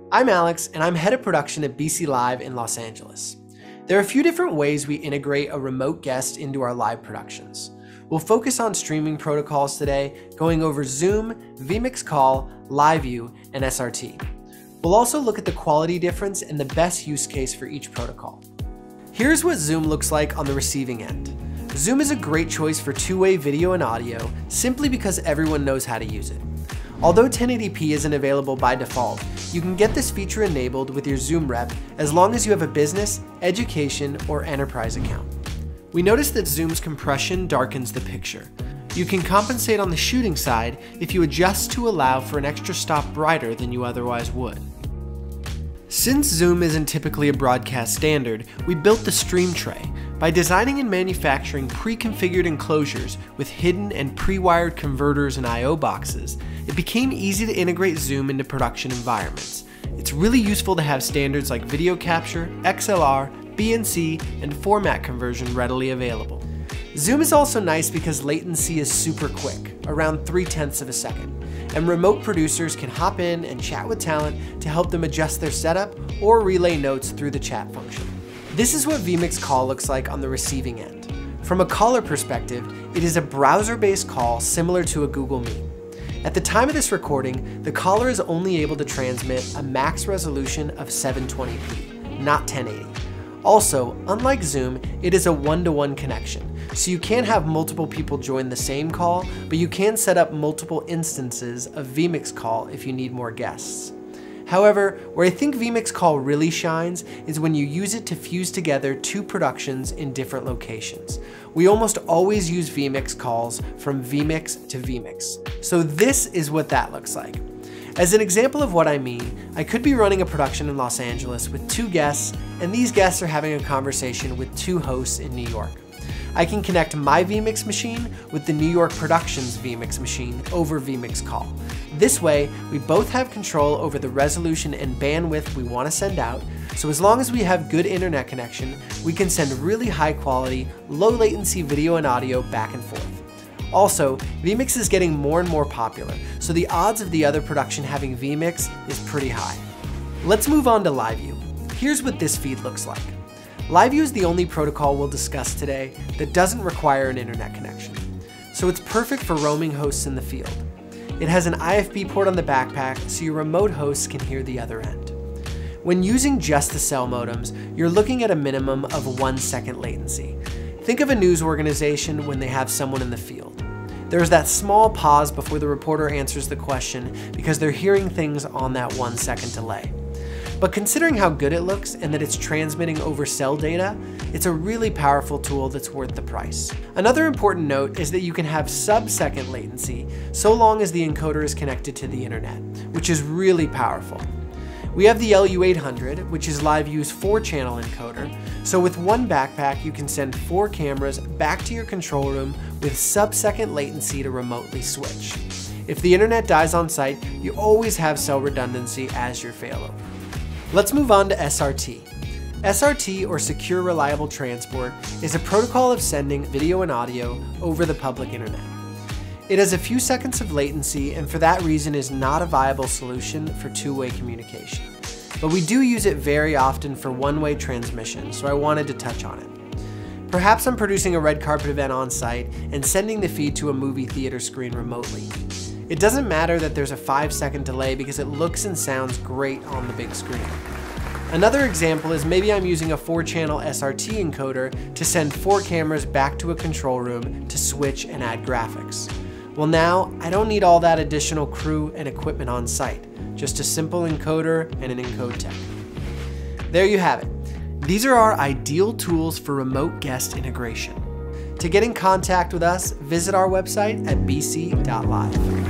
I'm Alex, and I'm head of production at BC Live in Los Angeles. There are a few different ways we integrate a remote guest into our live productions. We'll focus on streaming protocols today, going over Zoom, VMIX Call, LiveU, and SRT. We'll also look at the quality difference and the best use case for each protocol. Here's what Zoom looks like on the receiving end. Zoom is a great choice for two-way video and audio simply because everyone knows how to use it. Although 1080p isn't available by default, you can get this feature enabled with your Zoom rep as long as you have a business, education, or enterprise account. We noticed that Zoom's compression darkens the picture. You can compensate on the shooting side if you adjust to allow for an extra stop brighter than you otherwise would. Since Zoom isn't typically a broadcast standard, we built the Stream Tray by designing and manufacturing pre-configured enclosures with hidden and pre-wired converters and I/O boxes. It became easy to integrate Zoom into production environments. It's really useful to have standards like video capture, XLR, BNC, and format conversion readily available. Zoom is also nice because latency is super quick, around 0.3 of a second, and remote producers can hop in and chat with talent to help them adjust their setup or relay notes through the chat function. This is what VMIX Call looks like on the receiving end. From a caller perspective, it is a browser-based call similar to a Google Meet. At the time of this recording, the caller is only able to transmit a max resolution of 720p, not 1080. Also, unlike Zoom, it is a one-to-one connection, so you can't have multiple people join the same call, but you can set up multiple instances of VMIX Call if you need more guests. However, where I think VMIX Call really shines is when you use it to fuse together two productions in different locations. We almost always use VMIX calls from VMIX to VMIX. So this is what that looks like. As an example of what I mean, I could be running a production in Los Angeles with two guests, and these guests are having a conversation with two hosts in New York. I can connect my VMIX machine with the New York Productions VMIX machine over VMIX Call. This way, we both have control over the resolution and bandwidth we want to send out, so as long as we have good internet connection, we can send really high quality, low latency video and audio back and forth. Also, VMIX is getting more and more popular, so the odds of the other production having VMIX is pretty high. Let's move on to LiveU. Here's what this feed looks like. LiveU is the only protocol we'll discuss today that doesn't require an internet connection, so it's perfect for roaming hosts in the field. It has an IFB port on the backpack so your remote hosts can hear the other end. When using just the cell modems, you're looking at a minimum of 1 second latency. Think of a news organization when they have someone in the field. There's that small pause before the reporter answers the question because they're hearing things on that 1 second delay. But considering how good it looks and that it's transmitting over cell data, it's a really powerful tool that's worth the price. Another important note is that you can have sub-second latency so long as the encoder is connected to the internet, which is really powerful. We have the LiveU, which is LiveU's 4-channel encoder, so with one backpack you can send 4 cameras back to your control room with sub-second latency to remotely switch. If the internet dies on site, you always have cell redundancy as your failover. Let's move on to SRT. SRT, or Secure Reliable Transport, is a protocol of sending video and audio over the public internet. It has a few seconds of latency and for that reason is not a viable solution for two-way communication. But we do use it very often for one-way transmission, so I wanted to touch on it. Perhaps I'm producing a red carpet event on site and sending the feed to a movie theater screen remotely. It doesn't matter that there's a 5-second delay because it looks and sounds great on the big screen. Another example is maybe I'm using a 4-channel SRT encoder to send 4 cameras back to a control room to switch and add graphics. Well, now I don't need all that additional crew and equipment on site, just a simple encoder and an encode tech. There you have it. These are our ideal tools for remote guest integration. To get in contact with us, visit our website at bc.live.